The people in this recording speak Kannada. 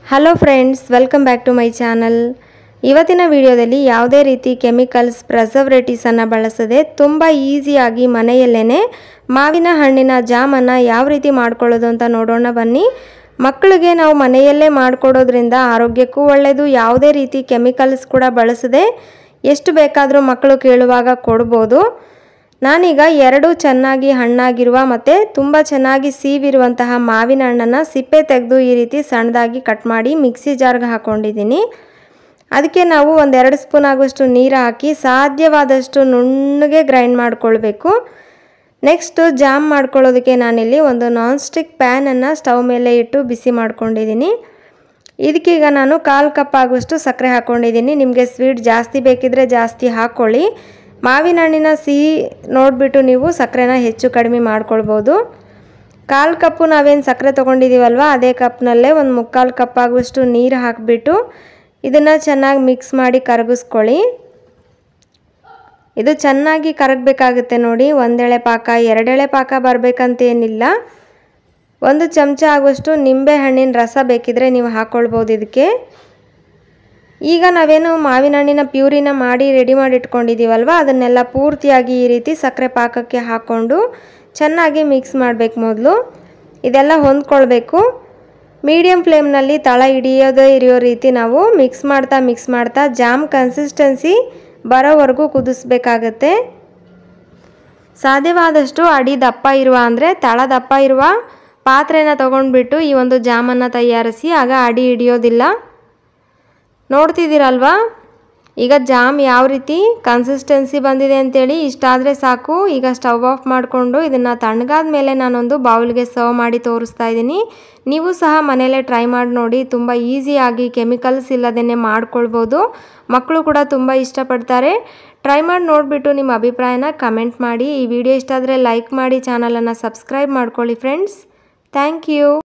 Hello friends, welcome back to my channel. ಇವತ್ತಿನ ವಿಡಿಯೋದಲ್ಲಿ ಯಾವುದೇ ರೀತಿ ಕೆಮಿಕಲ್ಸ್ ಪ್ರಿಸರ್ವೇಟಿವ್ಸ್ ಅನ್ನು ಬಳಸದೆ ತುಂಬ ಈಸಿಯಾಗಿ ಮನೆಯಲ್ಲೇ ಮಾವಿನ ಹಣ್ಣಿನ ಜಾಮನ್ನು ಯಾವ ರೀತಿ ಮಾಡ್ಕೊಳ್ಳೋದು ಅಂತ ನೋಡೋಣ ಬನ್ನಿ. ಮಕ್ಕಳಿಗೆ ನಾವು ಮನೆಯಲ್ಲೇ ಮಾಡಿಕೊಡೋದ್ರಿಂದ ಆರೋಗ್ಯಕ್ಕೂ ಒಳ್ಳೆಯದು. ಯಾವುದೇ ರೀತಿ ಕೆಮಿಕಲ್ಸ್ ಕೂಡ ಬಳಸದೆ ಎಷ್ಟು ಬೇಕಾದರೂ ಮಕ್ಕಳು ಕೇಳುವಾಗ ಕೊಡ್ಬೋದು. ನಾನೀಗ ಎರಡು ಚೆನ್ನಾಗಿ ಹಣ್ಣಾಗಿರುವ ಮತ್ತು ತುಂಬ ಚೆನ್ನಾಗಿ ಸೀವಿರುವಂತಹ ಮಾವಿನ ಹಣ್ಣನ್ನು ಸಿಪ್ಪೆ ತೆಗೆದು ಈ ರೀತಿ ಸಣ್ಣದಾಗಿ ಕಟ್ ಮಾಡಿ ಮಿಕ್ಸಿ ಜಾರ್ಗೆ ಹಾಕ್ಕೊಂಡಿದ್ದೀನಿ. ಅದಕ್ಕೆ ನಾವು 1-2 ಸ್ಪೂನ್ ಆಗುವಷ್ಟು ನೀರು ಹಾಕಿ ಸಾಧ್ಯವಾದಷ್ಟು ನುಣ್ಣಗೆ ಗ್ರೈಂಡ್ ಮಾಡಿಕೊಳ್ಬೇಕು. ನೆಕ್ಸ್ಟು ಜಾಮ್ ಮಾಡ್ಕೊಳ್ಳೋದಕ್ಕೆ ನಾನಿಲ್ಲಿ ಒಂದು ನಾನ್ ಸ್ಟಿಕ್ ಪ್ಯಾನನ್ನು ಸ್ಟವ್ ಮೇಲೆ ಇಟ್ಟು ಬಿಸಿ ಮಾಡ್ಕೊಂಡಿದ್ದೀನಿ. ಇದಕ್ಕೀಗ ನಾನು 1/4 ಕಪ್ ಆಗುವಷ್ಟು ಸಕ್ಕರೆ ಹಾಕ್ಕೊಂಡಿದ್ದೀನಿ. ನಿಮಗೆ ಸ್ವೀಟ್ ಜಾಸ್ತಿ ಬೇಕಿದ್ರೆ ಜಾಸ್ತಿ ಹಾಕ್ಕೊಳ್ಳಿ. ಮಾವಿನ ಹಣ್ಣಿನ ಸಿಹಿ ನೋಡಿಬಿಟ್ಟು ನೀವು ಸಕ್ಕರೆನ ಹೆಚ್ಚು ಕಡಿಮೆ ಮಾಡ್ಕೊಳ್ಬೋದು. 1/4 ಕಪ್ಪು ನಾವೇನು ಸಕ್ಕರೆ ತೊಗೊಂಡಿದ್ದೀವಲ್ವ ಅದೇ ಕಪ್ನಲ್ಲೇ ಒಂದು 3/4 ಕಪ್ ಆಗುವಷ್ಟು ನೀರು ಹಾಕಿಬಿಟ್ಟು ಇದನ್ನು ಚೆನ್ನಾಗಿ ಮಿಕ್ಸ್ ಮಾಡಿ ಕರಗಿಸ್ಕೊಳ್ಳಿ. ಇದು ಚೆನ್ನಾಗಿ ಕರಗಬೇಕಾಗುತ್ತೆ ನೋಡಿ. 1 ಎಳೆ ಪಾಕ 2 ಎಳೆ ಪಾಕ ಬರಬೇಕಂತೇನಿಲ್ಲ. 1 ಚಮಚ ಆಗುವಷ್ಟು ನಿಂಬೆ ಹಣ್ಣಿನ ರಸ ಬೇಕಿದ್ರೆ ನೀವು ಹಾಕ್ಕೊಳ್ಬೋದು ಇದಕ್ಕೆ. ಈಗ ನಾವೇನು ಮಾವಿನ ಹಣ್ಣಿನ ಪ್ಯೂರಿನ ಮಾಡಿ ರೆಡಿ ಮಾಡಿ ಇಟ್ಕೊಂಡಿದ್ದೀವಲ್ವ ಅದನ್ನೆಲ್ಲ ಪೂರ್ತಿಯಾಗಿ ಈ ರೀತಿ ಸಕ್ಕರೆ ಪಾಕಕ್ಕೆ ಹಾಕ್ಕೊಂಡು ಚೆನ್ನಾಗಿ ಮಿಕ್ಸ್ ಮಾಡಬೇಕು. ಮೊದಲು ಇದೆಲ್ಲ ಹೊಂದ್ಕೊಳ್ಬೇಕು. ಮೀಡಿಯಮ್ ಫ್ಲೇಮ್ನಲ್ಲಿ ತಳ ಹಿಡಿಯೋದೇ ಇರೋ ರೀತಿ ನಾವು ಮಿಕ್ಸ್ ಮಾಡ್ತಾ ಜಾಮ್ ಕನ್ಸಿಸ್ಟೆನ್ಸಿ ಬರೋವರೆಗೂ ಕುದಿಸ್ಬೇಕಾಗತ್ತೆ. ಸಾಧ್ಯವಾದಷ್ಟು ಅಡಿ ದಪ್ಪ ಇರುವ ಅಂದರೆ ತಳ ದಪ್ಪ ಇರುವ ಪಾತ್ರೆನ ತೊಗೊಂಡ್ಬಿಟ್ಟು ಈ ಒಂದು ಜಾಮನ್ನು ತಯಾರಿಸಿ, ಆಗ ಅಡಿ ಹಿಡಿಯೋದಿಲ್ಲ. ನೋಡ್ತಿದ್ದೀರಲ್ವಾ ಈಗ ಜಾಮ್ ಯಾವ ರೀತಿ ಕನ್ಸಿಸ್ಟೆನ್ಸಿ ಬಂದಿದೆ ಅಂತೇಳಿ. ಇಷ್ಟಾದರೆ ಸಾಕು. ಈಗ ಸ್ಟವ್ ಆಫ್ ಮಾಡಿಕೊಂಡು ಇದನ್ನು ತಣ್ಣಗಾದ ಮೇಲೆ ನಾನೊಂದು ಬೌಲ್ಗೆ ಸರ್ವ್ ಮಾಡಿ ತೋರಿಸ್ತಾ ಇದ್ದೀನಿ. ನೀವು ಸಹ ಮನೆಯಲ್ಲೇ ಟ್ರೈ ಮಾಡಿ ನೋಡಿ. ತುಂಬ ಈಸಿಯಾಗಿ ಕೆಮಿಕಲ್ಸ್ ಇಲ್ಲದೇ ಮಾಡ್ಕೊಳ್ಬೋದು. ಮಕ್ಕಳು ಕೂಡ ತುಂಬ ಇಷ್ಟಪಡ್ತಾರೆ. ಟ್ರೈ ಮಾಡಿ ನೋಡಿಬಿಟ್ಟು ನಿಮ್ಮ ಅಭಿಪ್ರಾಯನ ಕಮೆಂಟ್ ಮಾಡಿ. ಈ ವಿಡಿಯೋ ಇಷ್ಟ ಆದರೆ ಲೈಕ್ ಮಾಡಿ, ಚಾನಲನ್ನು ಸಬ್ಸ್ಕ್ರೈಬ್ ಮಾಡ್ಕೊಳ್ಳಿ ಫ್ರೆಂಡ್ಸ್. Thank you.